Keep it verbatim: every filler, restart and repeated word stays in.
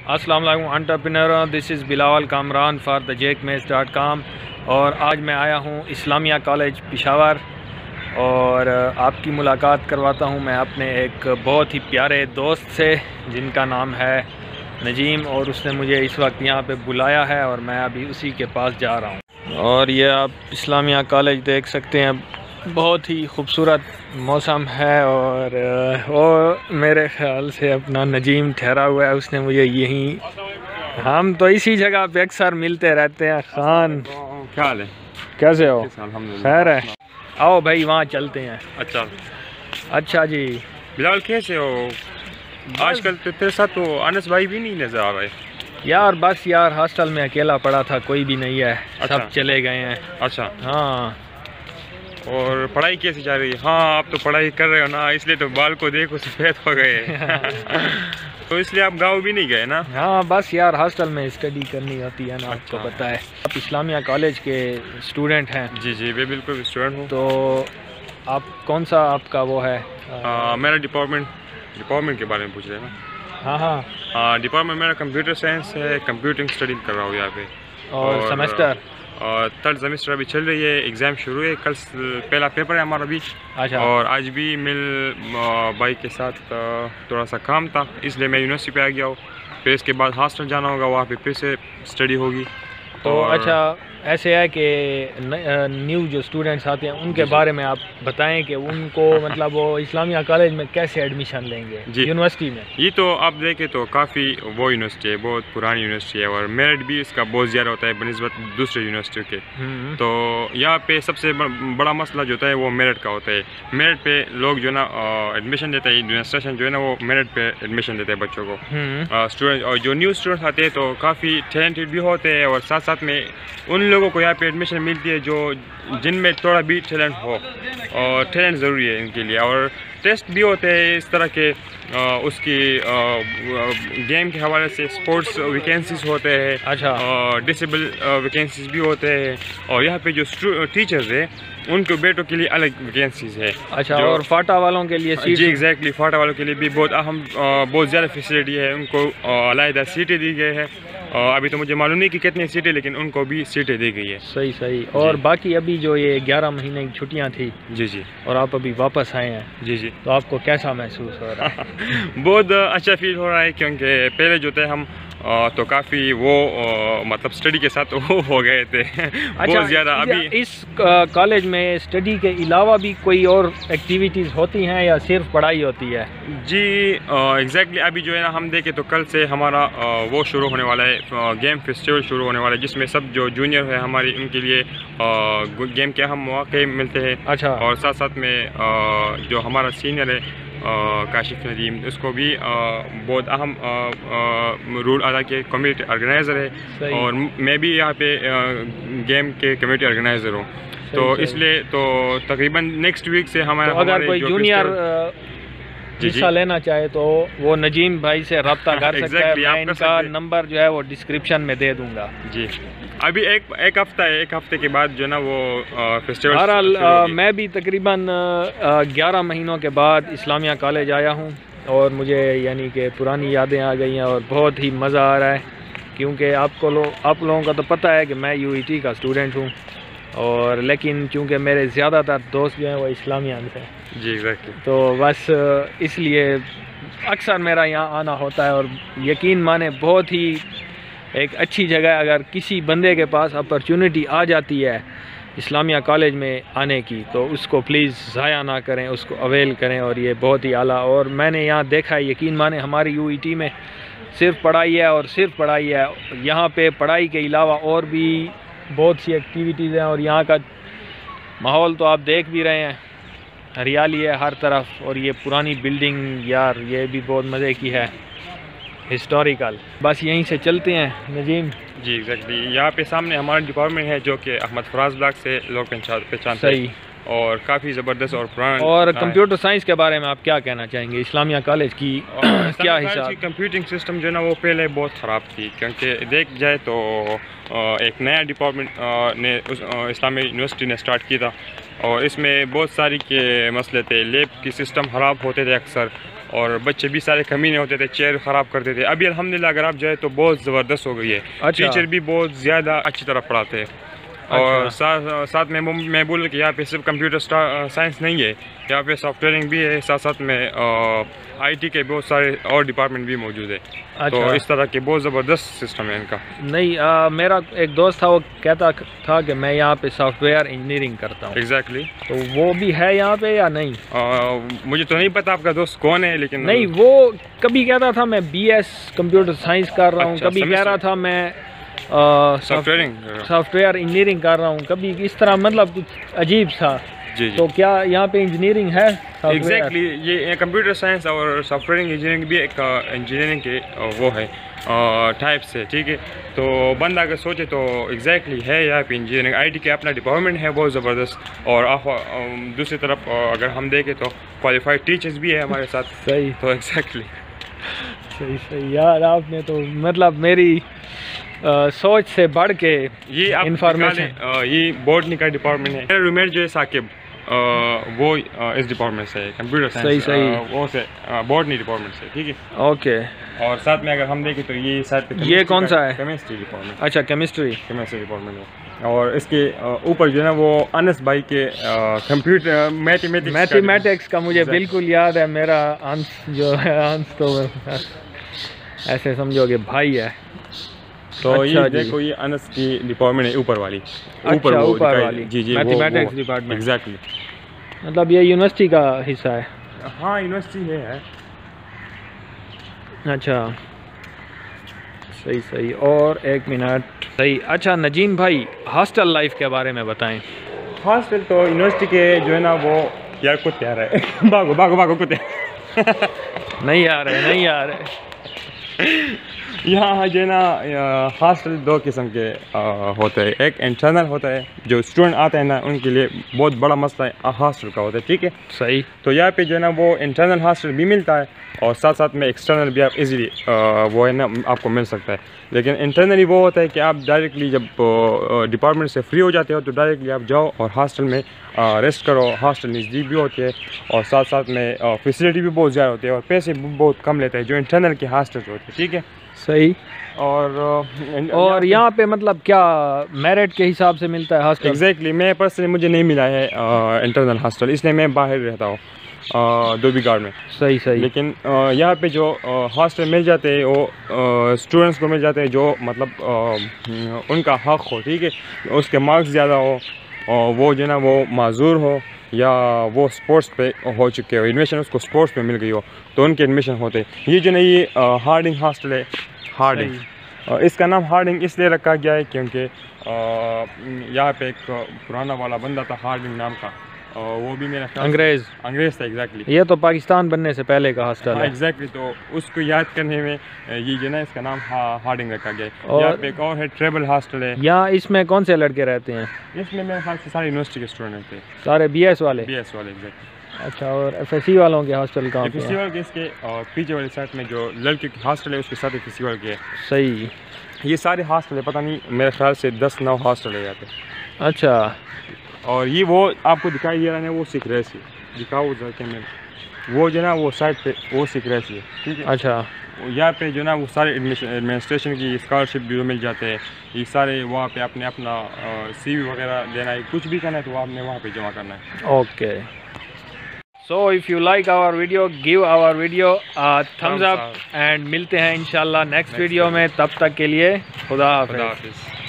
السلام علیکم entrepreneur, this is Bilawal Kamran for the Jake Mays dot com, اور آج میں آیا ہوں اسلامیہ کالج پشاور اور آپ کی ملاقات کرواتا ہوں میں اپنے ایک بہت ہی پیارے دوست سے جن کا نام ہے نجیم، اور اس نے مجھے اس وقت یہاں پہ بلایا ہے اور میں ابھی اسی کے پاس جا رہا ہوں۔ اور یہ آپ اسلامیہ کالج دیکھ سکتے ہیں، بہت ہی خوبصورت موسم ہے، اور وہ میرے خیال سے اپنا نجیم ٹھہرا ہوا ہے، اس نے مجھے یہیں، ہم تو اسی جگہ پہ اکثر ملتے رہتے ہیں۔ خان کیا حال ہے؟ کیسے ہو؟ خیر ہے، آؤ بھائی وہاں چلتے ہیں۔ اچھا اچھا جی بلال کیسے ہو؟ آج کل تیرے ساتھ تو انس بھائی بھی نہیں نظر آ رہے یار، بس یار ہاسٹل میں اکیلا پڑا تھا، کوئی بھی نہیں ہے، اچھا سب چلے گئے ہیں۔ اچھا، ہاں اور پڑھائی کیسی جا رہی ہے؟ ہاں آپ تو پڑھائی کر رہے ہو نا، اس لیے تو بال کو دیکھو سفید ہو گئے تو اس لیے آپ گاؤں بھی نہیں گئے نا؟ ہاں بس یار ہاسٹل میں اسٹڈی کرنی ہوتی ہے نا، آپ کو اچھا، پتہ ہے۔ آپ اسلامیہ کالج کے اسٹوڈنٹ ہیں؟ جی جی میں بالکل اسٹوڈنٹ ہوں۔ تو آپ کون سا آپ کا وہ ہے؟ آ, میرا ڈپارٹمنٹ ڈپارٹمنٹ کے بارے میں پوچھ رہے ہیں نا؟ ہاں ہاں ہاں ڈپارٹمنٹ میرا کمپیوٹر سائنس ہے، کمپیوٹنگ اسٹڈی کر رہا ہوں یہاں پہ۔ اور سیمسٹر؟ اور تھرڈ سیمسٹر ابھی چل رہی ہے، ایگزام شروع ہے، کل پہلا پیپر ہے ہمارا بھی۔ اچھا، اور آج بھی مل بھائی کے ساتھ تھوڑا سا کام تھا، اس لیے میں یونیورسٹی پہ آ گیا ہوں، پھر اس کے بعد ہاسٹل جانا ہوگا، وہاں پہ پھر سے اسٹڈی ہوگی۔ تو اچھا ایسے ہے کہ نیو جو اسٹوڈنٹس آتے ہیں ان کے بارے میں آپ بتائیں کہ ان کو مطلب وہ اسلامیہ کالج میں کیسے ایڈمیشن لیں گے یونیورسٹی میں؟ یہ تو آپ دیکھیں تو کافی وہ یونیورسٹی ہے، بہت پرانی یونیورسٹی ہے، اور میرٹ بھی اس کا بہت زیادہ ہوتا ہے بنسبت دوسرے یونیورسٹیوں کے۔ تو یہاں پہ سب سے بڑا مسئلہ جو ہوتا ہے وہ میرٹ کا ہوتا ہے۔ میرٹ پہ لوگ جو ہے نا ایڈمیشن دیتے ہیں، ایڈمنسٹریشن جو ہے نا وہ میرٹ پہ ایڈمیشن دیتے ہیں بچوں کو، اسٹوڈنٹ، اور جو نیو اسٹوڈنٹ آتے ہیں تو کافی ٹیلنٹڈ بھی ہوتے ہیں، اور ساتھ ساتھ میں ان لوگوں کو یہاں پہ ایڈمیشن ملتی ہے جو جن میں تھوڑا بھی ٹیلنٹ ہو، اور ٹیلنٹ ضروری ہے ان کے لیے۔ اور ٹیسٹ بھی ہوتے ہیں اس طرح کے، اس کی گیم کے حوالے سے اسپورٹس ویکینسیز ہوتے ہیں، اچھا، ڈسیبل ویکینسیز بھی ہوتے ہیں، اور یہاں پہ جو ٹیچرز ہیں ان کے بیٹوں کے لیے الگ ویکینسیز ہے۔ اچھا، اور فاٹا والوں کے لیے؟ جی ایگزیکٹلی، فاٹا والوں کے لیے بھی بہت اہم، بہت زیادہ فیسلٹی ہے، ان کو علیحدہ سیٹیں دی گئی ہے۔ ابھی تو مجھے معلوم نہیں کہ کتنی سیٹیں، لیکن ان کو بھی سیٹیں دی گئی ہے۔ صحیح صحیح۔ اور باقی ابھی جو یہ گیارہ مہینے کی چھٹیاں تھی، جی جی، اور آپ ابھی واپس آئے ہیں، جی جی، تو آپ کو کیسا محسوس ہو رہا ہے؟ بہت اچھا فیل ہو رہا ہے، کیونکہ پہلے جو تھے ہم تو کافی وہ مطلب اسٹڈی کے ساتھ وہ ہو گئے تھے بہت زیادہ۔ ابھی اس کالج میں اسٹڈی کے علاوہ بھی کوئی اور ایکٹیویٹیز ہوتی ہیں یا صرف پڑھائی ہوتی ہے؟ جی ایگزیکٹلی، ابھی جو ہے نا ہم دیکھیں تو کل سے ہمارا وہ شروع ہونے والا ہے، گیم فیسٹیول شروع ہونے والا ہے، جس میں سب جو جونیئر ہے ہماری ان کے لیے گیم کے اہم مواقع ملتے ہیں۔ اچھا، اور ساتھ ساتھ میں جو ہمارا سینئر ہے کاشف ندیم، اس کو بھی بہت اہم رول ادا کیا، کمیونٹی آرگنائزر ہے، اور میں بھی یہاں پہ گیم کے کمیونٹی آرگنائزر ہوں، تو اس لیے تو تقریباً نیکسٹ ویک سے ہمارا اگر کوئی جونیئر حصہ لینا چاہے تو وہ نجیم بھائی سے رابطہ کر سکتا ہے، میں ان کا نمبر جو ہے وہ ڈسکرپشن میں دے دوں گا۔ جی ابھی ایک ایک ہفتہ ہے، ایک ہفتے کے بعد جو ہے نا وہ فیسٹیول۔ بہرحال میں بھی تقریباً گیارہ مہینوں کے بعد اسلامیہ کالج آیا ہوں، اور مجھے یعنی کہ پرانی یادیں آ گئی ہیں، اور بہت ہی مزہ آ رہا ہے، کیونکہ آپ کو لو آپ لوگوں کا تو پتہ ہے کہ میں یو ای ٹی کا اسٹوڈنٹ ہوں، اور لیکن چونکہ میرے زیادہ تر دوست جو ہیں وہ اسلامیہ سے ہیں، جی ایگزیکٹلی، تو بس اس لیے اکثر میرا یہاں آنا ہوتا ہے، اور یقین مانے بہت ہی ایک اچھی جگہ ہے۔ اگر کسی بندے کے پاس اپرچونٹی آ جاتی ہے اسلامیہ کالج میں آنے کی تو اس کو پلیز ضائع نہ کریں، اس کو اویل کریں، اور یہ بہت ہی اعلیٰ۔ اور میں نے یہاں دیکھا ہے، یقین مانے ہماری یو ای ٹی میں صرف پڑھائی ہے اور صرف پڑھائی ہے، یہاں پہ پڑھائی کے علاوہ اور بھی بہت سی ایکٹیویٹیز ہیں، اور یہاں کا ماحول تو آپ دیکھ بھی رہے ہیں، ہریالی ہے ہر طرف، اور یہ پرانی بلڈنگ یار یہ بھی بہت مزے کی ہے، ہسٹوریکل۔ بس یہیں سے چلتے ہیں نجیم۔ جی ایگزیکٹلی، یہاں پہ سامنے ہمارا ڈپارٹمنٹ ہے جو کہ احمد فراز بلاک سے لوگ پہچانتے ہیں، اور کافی زبردست اور پرانا۔ اور کمپیوٹر سائنس کے بارے میں آپ کیا کہنا چاہیں گے؟ اسلامیہ کالج کی کیا حساب؟ کمپیوٹنگ سسٹم جو ہے نا وہ پہلے بہت خراب تھی، کیونکہ دیکھ جائے تو ایک نیا ڈپارٹمنٹ نے اسلامی یونیورسٹی نے اسٹارٹ کیا تھا، اور اس میں بہت ساری کے مسئلے تھے، لیب کی سسٹم خراب ہوتے تھے اکثر، اور بچے بھی سارے کمینے ہوتے تھے, چیئر خراب کرتے تھے. ابھی الحمدللہ اگر آپ جائے تو بہت زبردست ہو گئی ہے, ٹیچر بھی بہت زیادہ اچھی طرح پڑھاتے ہیں. اور ساتھ ساتھ میں میں بول کہ یہاں پہ صرف کمپیوٹر سائنس نہیں ہے, یہاں پہ سافٹ ویئرنگ بھی ہے, ساتھ ساتھ میں آئی ٹی کے بہت سارے اور ڈپارٹمنٹ بھی موجود ہے. تو اس طرح کے بہت زبردست سسٹم ہے ان کا. نہیں, میرا ایک دوست تھا, وہ کہتا تھا کہ میں یہاں پہ سافٹ ویئر انجینئرنگ کرتا ہوں. ایگزیکٹلی. تو وہ بھی ہے یہاں پہ یا نہیں؟ مجھے تو نہیں پتا آپ کا دوست کون ہے, لیکن نہیں, وہ کبھی کہتا تھا میں بی ایس کمپیوٹر سائنس کر رہا ہوں, کبھی کہہ رہا تھا میں سافٹ ویئرنگ سافٹ ویئر انجینئرنگ کر رہا ہوں, کبھی اس طرح, مطلب کچھ عجیب تھا. جی تو کیا یہاں پہ انجینئرنگ ہے؟ ایگزیکٹلی, یہ کمپیوٹر سائنس اور سافٹ ویئرنگ انجینئرنگ بھی ایک انجینئرنگ کے وہ ہے ٹائپس ہے, ٹھیک ہے. تو بندہ اگر سوچے تو ایگزیکٹلی ہے یہاں پہ انجینئرنگ. آئی ٹی کے اپنا ڈپارٹمنٹ ہے بہت زبردست, اور دوسری طرف اگر ہم دیکھیں تو کوالیفائڈ ٹیچرز بھی ہے ہمارے ساتھ. صحیح. تو ایگزیکٹلی صحیح صحیح یار, آپ نے تو مطلب میری سوچ سے بڑھ کے یہ انفارمیشن. یہ بوٹنی کا ڈپارٹمنٹ ہے. میرا رومیٹ جو ہے ثاقب, وہ اس ڈپارٹمنٹ سے ہے, کمپیوٹر سائنس. صحیح صحیح وہ سے بوٹنی ڈپارٹمنٹ سے, ٹھیک ہے. اوکے. اور ساتھ میں اگر ہم دیکھیں تو یہ ساتھ یہ کون سا ہے؟ Chemistry department. اچھا, کیمسٹری کیمسٹری ڈپارٹمنٹ ہے. اور اس کے اوپر جو ہے نا وہ انس بھائی کے کمپیوٹر میتھمیٹکس میتھمیٹکس کا مجھے بالکل یاد ہے. میرا انس جو ہے, انس تو ایسے سمجھو کہ بھائی ہے. تو یہ دیکھو, یہ انس کی ڈپارٹمنٹ ہے اوپر والی. اوپر اوپر والی جی جی میتھمیٹکس ڈپارٹمنٹ. ایگزیکٹلی. مطلب یہ یونیورسٹی کا حصہ ہے؟ ہاں یونیورسٹی ہے. اچھا صحیح صحیح. اور ایک منٹ. صحیح. اچھا نجیم بھائی, ہاسٹل لائف کے بارے میں بتائیں. ہاسٹل تو یونیورسٹی کے جو ہے نا وہ, یار کتے آ رہے ہیں, بھاگو بھاگو بھاگو کتے. نہیں آ رہے نہیں آ رہے یہاں جو ہے نا ہاسٹل دو قسم کے ہوتے ہیں. ایک انٹرنل ہوتا ہے, جو اسٹوڈنٹ آتے ہیں نا ان کے لیے بہت بڑا مسئلہ ہے ہاسٹل کا ہوتا ہے, ٹھیک ہے. صحیح. تو یہاں پہ جو ہے نا وہ انٹرنل ہاسٹل بھی ملتا ہے, اور ساتھ ساتھ میں ایکسٹرنل بھی آپ ایزیلی وہ ہے نا آپ کو مل سکتا ہے. لیکن انٹرنلی وہ ہوتا ہے کہ آپ ڈائریکٹلی جب ڈپارٹمنٹ سے فری ہو جاتے ہو تو ڈائریکٹلی آپ جاؤ اور ہاسٹل میں ریسٹ کرو. ہاسٹل نزدیک بھی ہوتی ہے, اور ساتھ ساتھ میں فیسلٹی بھی بہت زیادہ ہوتی ہے, اور پیسے بھی بہت کم لیتے ہیں جو انٹرنل کے ہاسٹل ہوتے ہیں, ٹھیک ہے. صحیح. اور اور یہاں پہ مطلب کیا میرٹ کے حساب سے ملتا ہے ہاسٹل؟ ایگزیکٹلی. میں پرسنلی مجھے نہیں ملا ہے انٹرنل ہاسٹل, اس لیے میں باہر رہتا ہوں دھوبی گارڈ میں. صحیح صحیح. لیکن یہاں پہ جو ہاسٹل مل جاتے ہیں وہ اسٹوڈنٹس کو مل جاتے ہیں جو مطلب ان کا حق ہو, ٹھیک ہے. اس کے مارکس زیادہ ہو, اور وہ جو ہے نا وہ معذور ہو, یا وہ اسپورٹس پہ ہو چکے ہو, ایڈمیشن اس کو اسپورٹس پہ مل گئی ہو, تو ان کے ایڈمیشن ہوتے. یہ جو نا یہ ہارڈنگ ہاسٹل ہے, ہارڈنگ. اس کا نام ہارڈنگ اس لیے رکھا گیا ہے کیونکہ یہاں پہ ایک پرانا والا بندہ تھا ہارڈنگ نام کا, وہ بھی میرا انگریز انگریز تھا. ایگزیکٹلی. یہ تو پاکستان بننے سے پہلے کا ہاسٹل ہے. ایگزیکٹلی. تو اس کو یاد کرنے میں یہ جو نا اس کا نام ہارڈنگ رکھا گیا ہے. یہاں پہ ایک اور ہے ٹریبل ہاسٹل ہے. یہاں اس میں کون سے لڑکے رہتے ہیں؟ اس میں میرے خیال سے سارے یونیورسٹی کے اسٹوڈنٹ رہتے ہیں. سارے بی ایس والے؟ بی ایس والے. ایگزیکٹلی. اچھا. اور ایف ایس سی والوں کے ہاسٹل کہاں پہ؟ ایف ایس سی والے کے اس کے پیچھے والی سائڈ میں جو لڑکے کی ہاسٹل ہے اس کے ساتھ ایف ایس سی والے کے. صحیح. یہ سارے ہاسٹل ہے, پتہ نہیں میرے خیال سے دس نو ہاسٹل ہے یہاں پہ. اچھا. اور یہ وہ آپ کو دکھائی دے رہا ہے وہ سکھ رہے سی, دکھاؤ ذرا کیمرے, وہ جو ہے نا وہ سائڈ پہ وہ سکھ رہے سی, ٹھیک ہے. اچھا. یہاں پہ جو ہے نا وہ سارے ایڈمنسٹریشن کی اسکالرشپ بھی مل جاتے ہیں. یہ سارے وہاں پہ اپنے اپنا سی وی وغیرہ دینا ہے, کچھ بھی کرنا ہے تو آپ نے وہاں پہ جمع کرنا ہے. Okay. So if you like our video, give our video thumbs up, and ملتے ہیں انشاءاللہ نیکسٹ ویڈیو میں. تب تک کے لیے خدا حافظ.